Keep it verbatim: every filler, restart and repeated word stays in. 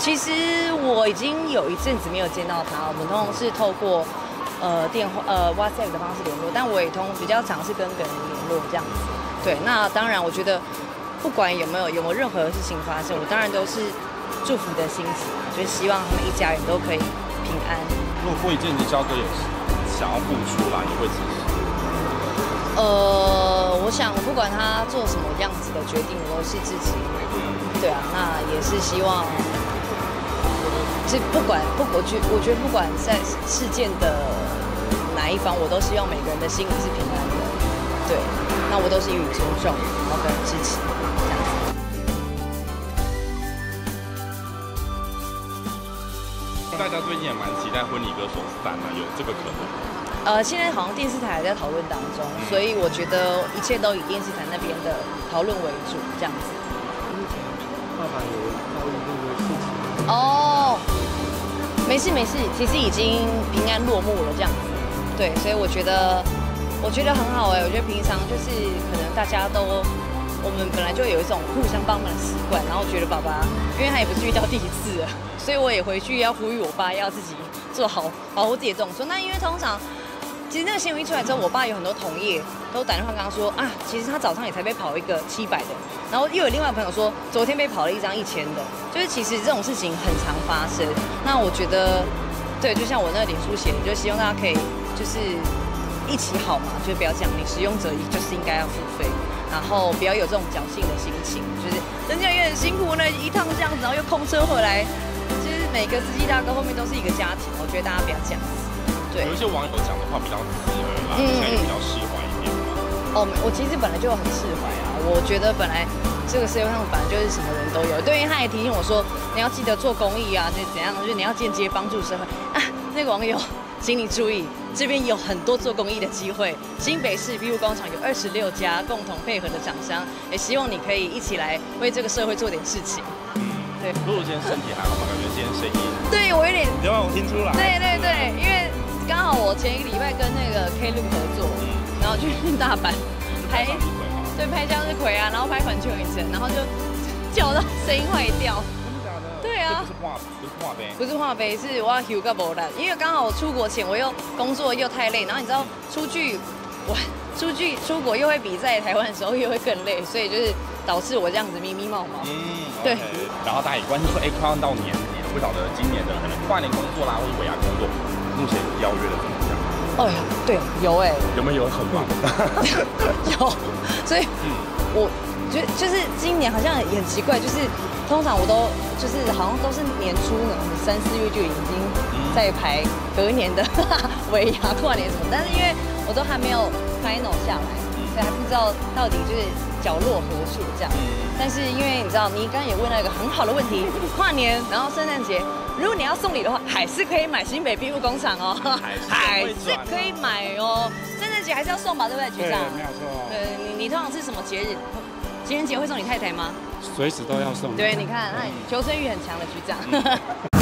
其实我已经有一阵子没有见到他，我们通常是透过呃电话呃 WhatsApp 的方式联络，但我也通比较常是跟本人联络这样子。对，那当然我觉得不管有没有有没有任何事情发生，我当然都是祝福的心情啊，就是希望他们一家人都可以平安。 如果郭以健、焦哥有想要付出啦，你会支持？ 呃，我想不管他做什么样子的决定，我都是支持。对啊，那也是希望，这不管不，我觉我觉得不管在事件的哪一方，我都希望每个人的心里是平安的。对，那我都是予以尊重，然后跟支持，这样子。 大家最近也蛮期待《婚礼歌手三》啊，有这个可能？ 呃，现在好像电视台还在讨论当中，嗯、所以我觉得一切都以电视台那边的讨论为主，这样子。 爸爸有遭遇这个事情哦，没事没事，其实已经平安落幕了，这样子。对，所以我觉得，我觉得很好哎、欸。我觉得平常就是可能大家都，我们本来就有一种互相帮忙的习惯，然后觉得爸爸，因为他也不是遇到第一次了，所以我也回去要呼吁我爸要自己做好保护自己的动作。那因为通常。其实那个新闻一出来之后，我爸有很多同业都打电话跟他说啊，其实他早上也才被跑一个七百的，然后又有另外一个朋友说，昨天被跑了一张一千的，就是其实这种事情很常发生。那我觉得，对，就像我那个脸书写的，就希望大家可以就是一起好嘛，就是不要讲你使用者就是应该要付费，然后不要有这种侥幸的心情，就是人家也很辛苦呢，一趟这样子，然后又空车回来，其实每个司机大哥后面都是一个家庭，我觉得大家不要这样子。 有一些网友讲的话比较刺耳啦，现在也比较释怀一点嘛。 哦，我其实本来就很释怀啊。我觉得本来这个社会上本来就是什么人都有。对，因为他也提醒我说，你要记得做公益啊，就怎样，就是你要间接帮助社会啊。那个网友，请你注意，这边有很多做公益的机会。新北市庇护工厂有二十六家共同配合的厂商，也希望你可以一起来为这个社会做点事情。 嗯，对。露露今天身体还好吗？感觉今天声音。对， 我有点。 有让我听出来。 对对对，因为。刚好我前一个礼拜跟那个 K 路合作，嗯、然后去大阪拍，对，拍向日葵啊，然后拍环球影城，然后就叫到声音坏掉。 真的假的？ 对啊。 不是画，不是画杯。 不是画杯，是我要休个无力，因为刚好我出国前我又工作又太累，然后你知道出去我出去出国又会比在台湾的时候又会更累，所以就是导致我这样子咪咪冒冒。 嗯， 对。 然后大家也关心说，哎，快要到年底了，不晓得今年的可能跨年工作啦，或者尾牙工作。目前邀约的怎么样？ 哦，对，有哎、欸， 有没有很忙？ 有，所以，嗯，我觉得就是今年好像也很奇怪，就是通常我都就是好像都是年初呢，三四月就已经在排隔年的尾牙跨年什么，但是因为我都还没有 final 下来，所以还不知道到底就是角落何处这样。但是因为你知道，你刚刚也问到一个很好的问题，跨年，然后圣诞节。如果你要送礼的话，还是可以买新北庇护工厂哦，还是可以买哦。圣诞节还是要送吧，对不对，局长？ 对，没有错。 对，你你通常是什么节日？情人节会送你太太吗？ 随时都要送。 对，你看，那求生欲很强的局长。